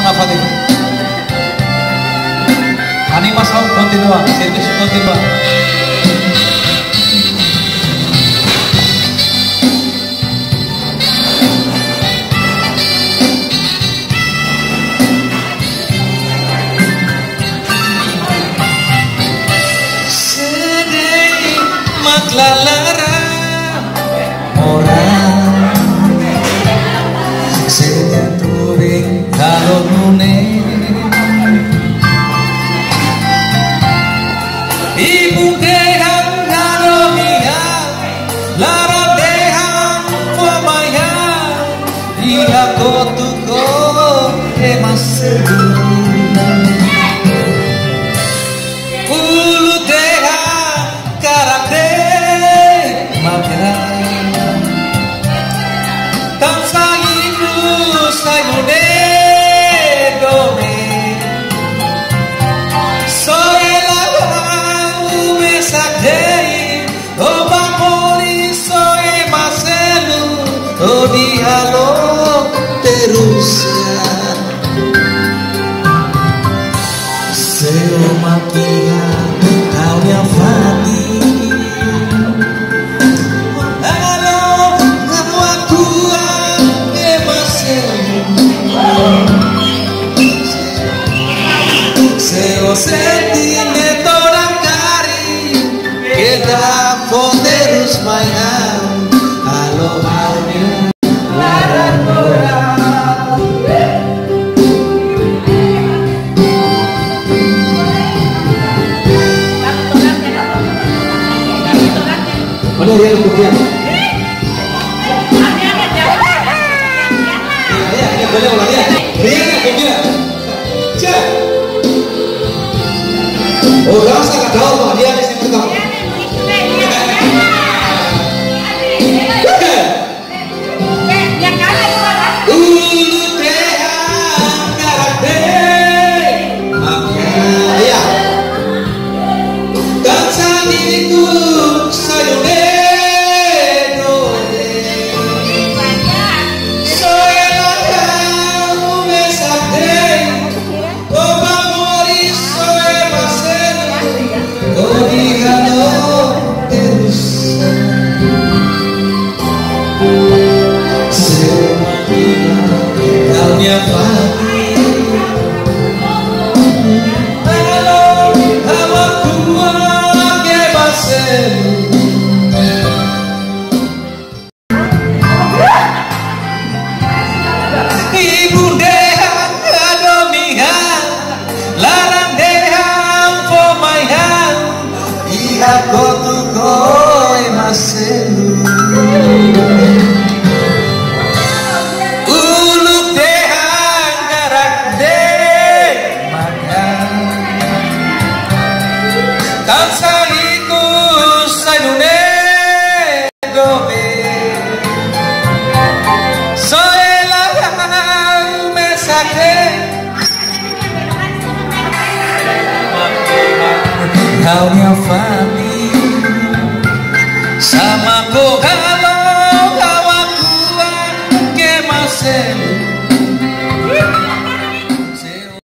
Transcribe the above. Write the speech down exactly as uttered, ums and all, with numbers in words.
Fatima. Animação continua, serviço continua. Sedih matlalara orang sedang turing kalau nune ibu dehang kalau dia lara dehang pemaya dia kotuko emas ulu dehang karate maka tam sayiku sayune dome soela ume sakdei oba mori soe maselu o dialo terusnya seu maquia kau yang fati halo aku que seu sentimento na cari que dá poderos mainar halo halo Mana dia kemudian? Ya, ya, boleh ulang ya. Dia kemudian. Cek. Oh, orang sangat jauh, dia di sini pertama. Ibu dehang kadomihan larang dehang pomaihan iha kotu koi maselu uluk dehang garak deh makan kan saiku sayune gobe Kau yang fani